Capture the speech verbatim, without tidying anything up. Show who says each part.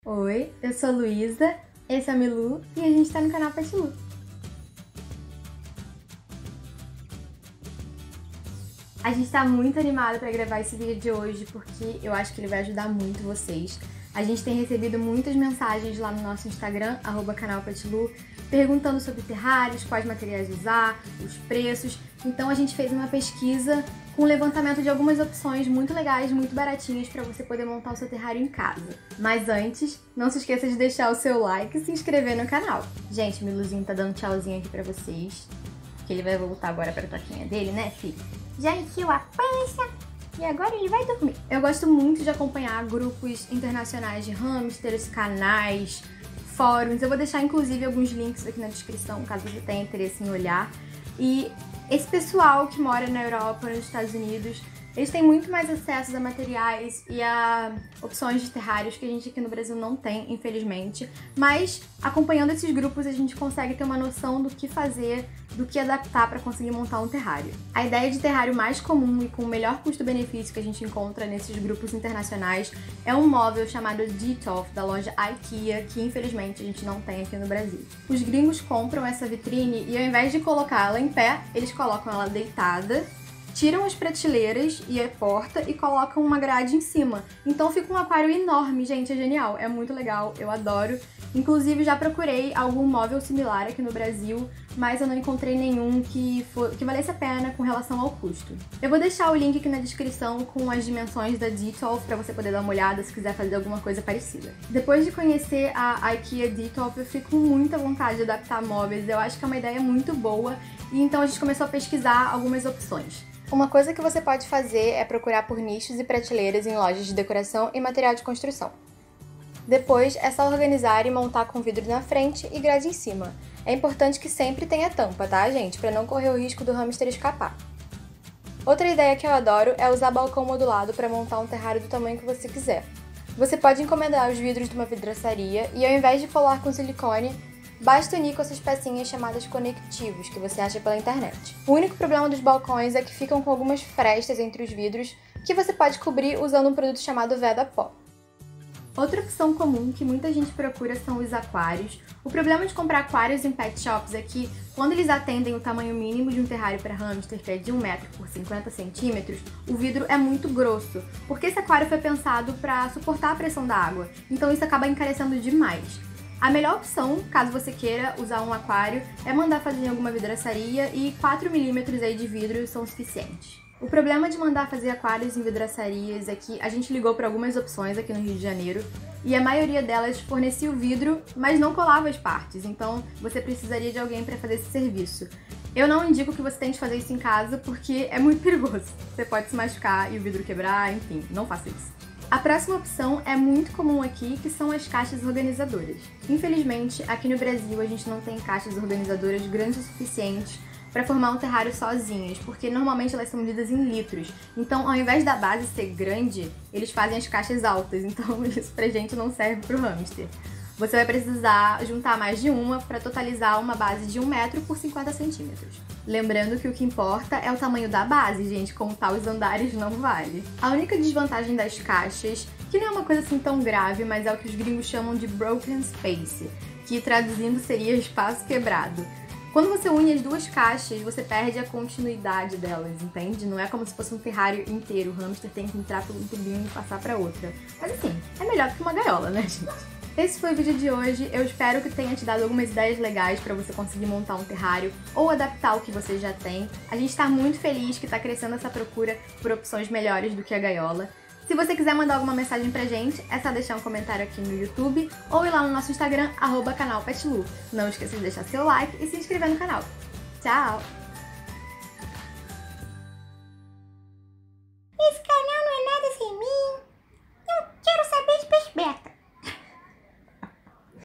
Speaker 1: Oi, eu sou a Luísa, esse é o Milu e a gente tá no canal Petilu. A gente tá muito animado pra gravar esse vídeo de hoje porque eu acho que ele vai ajudar muito vocês. A gente tem recebido muitas mensagens lá no nosso Instagram, arroba canal Petilu, perguntando sobre terrários, quais materiais usar, os preços. Então a gente fez uma pesquisa com um levantamento de algumas opções muito legais, muito baratinhas para você poder montar o seu terrário em casa. Mas antes, não se esqueça de deixar o seu like e se inscrever no canal. Gente, o Miluzinho tá dando tchauzinho aqui pra vocês, que ele vai voltar agora pra toquinha dele, né, filho? Já enfiou a pança e agora ele vai dormir. Eu gosto muito de acompanhar grupos internacionais de hamsters, canais, fóruns. Eu vou deixar inclusive alguns links aqui na descrição, caso você tenha interesse em olhar. E esse pessoal que mora na Europa, nos Estados Unidos, eles têm muito mais acesso a materiais e a opções de terrários que a gente aqui no Brasil não tem, infelizmente. Mas acompanhando esses grupos a gente consegue ter uma noção do que fazer, do que adaptar para conseguir montar um terrário. A ideia de terrário mais comum e com o melhor custo-benefício que a gente encontra nesses grupos internacionais é um móvel chamado Detolf, da loja IKEA, que infelizmente a gente não tem aqui no Brasil. Os gringos compram essa vitrine e ao invés de colocá-la em pé, eles colocam ela deitada, tiram as prateleiras e a porta e colocam uma grade em cima. Então fica um aquário enorme, gente, é genial, é muito legal, eu adoro. Inclusive já procurei algum móvel similar aqui no Brasil, mas eu não encontrei nenhum que, for, que valesse a pena com relação ao custo. Eu vou deixar o link aqui na descrição com as dimensões da Detolf para você poder dar uma olhada se quiser fazer alguma coisa parecida. Depois de conhecer a IKEA Detolf, eu fico com muita vontade de adaptar móveis, eu acho que é uma ideia muito boa, e então a gente começou a pesquisar algumas opções. Uma coisa que você pode fazer é procurar por nichos e prateleiras em lojas de decoração e material de construção. Depois é só organizar e montar com vidro na frente e grade em cima. É importante que sempre tenha tampa, tá, gente? Para não correr o risco do hamster escapar. Outra ideia que eu adoro é usar balcão modulado para montar um terrário do tamanho que você quiser. Você pode encomendar os vidros de uma vidraçaria e ao invés de colar com silicone, basta unir com essas pecinhas chamadas conectivos, que você acha pela internet. O único problema dos balcões é que ficam com algumas frestas entre os vidros, que você pode cobrir usando um produto chamado Veda Pó. Outra opção comum que muita gente procura são os aquários. O problema de comprar aquários em pet shops é que, quando eles atendem o tamanho mínimo de um terrário para hamster, que é de um metro por cinquenta centímetros, o vidro é muito grosso, porque esse aquário foi pensado para suportar a pressão da água, então isso acaba encarecendo demais. A melhor opção, caso você queira usar um aquário, é mandar fazer em alguma vidraçaria e quatro milímetros aí de vidro são suficientes. O problema de mandar fazer aquários em vidraçarias é que a gente ligou para algumas opções aqui no Rio de Janeiro e a maioria delas fornecia o vidro, mas não colava as partes, então você precisaria de alguém para fazer esse serviço. Eu não indico que você tente fazer isso em casa porque é muito perigoso. Você pode se machucar e o vidro quebrar, enfim, não faça isso. A próxima opção é muito comum aqui, que são as caixas organizadoras. Infelizmente, aqui no Brasil a gente não tem caixas organizadoras grandes o suficiente para formar um terrário sozinhas, porque normalmente elas são medidas em litros. Então, ao invés da base ser grande, eles fazem as caixas altas, então isso pra gente não serve pro hamster. Você vai precisar juntar mais de uma para totalizar uma base de um metro por cinquenta centímetros. Lembrando que o que importa é o tamanho da base, gente, contar os andares não vale. A única desvantagem das caixas, que não é uma coisa assim tão grave, mas é o que os gringos chamam de broken space, que traduzindo seria espaço quebrado. Quando você une as duas caixas, você perde a continuidade delas, entende? Não é como se fosse um terrário inteiro, o hamster tem que entrar por um tubinho e passar para outra. Mas assim, é melhor do que uma gaiola, né, gente? Esse foi o vídeo de hoje, eu espero que tenha te dado algumas ideias legais para você conseguir montar um terrário ou adaptar o que você já tem. A gente está muito feliz que está crescendo essa procura por opções melhores do que a gaiola. Se você quiser mandar alguma mensagem pra gente, é só deixar um comentário aqui no YouTube ou ir lá no nosso Instagram, arroba canal Petilu. Não esqueça de deixar seu like e se inscrever no canal. Tchau!